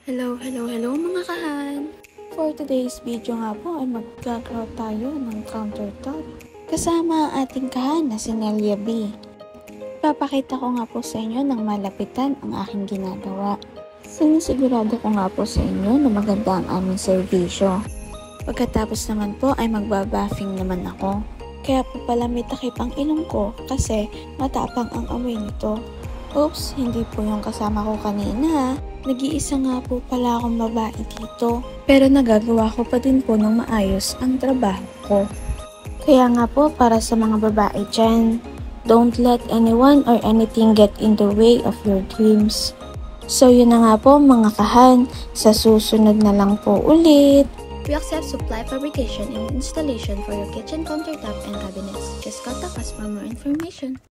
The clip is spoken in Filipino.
Hello mga kahan! For today's video nga po ay mag-grow tayo ng countertop kasama ang ating kahan na si Nelia B. Papakita ko nga po sa inyo ng malapitan ang aking ginagawa. Sinisigurado ko nga po sa inyo na maganda ang aming serbisyo. Pagkatapos naman po ay magbabuffing naman ako. Kaya po pala may takip ang ilong ko kasi matapang ang amoy nito. Oops, hindi po yung kasama ko kanina. Nag-iisa nga po pala akong babae dito. Pero nagagawa ko pa din po ng maayos ang trabaho ko. Kaya nga po para sa mga babae dyan, don't let anyone or anything get in the way of your dreams. So yun na nga po mga kahan, sa susunod na lang po ulit. We accept supply, fabrication, and installation for your kitchen countertop and cabinets. Just contact us for more information.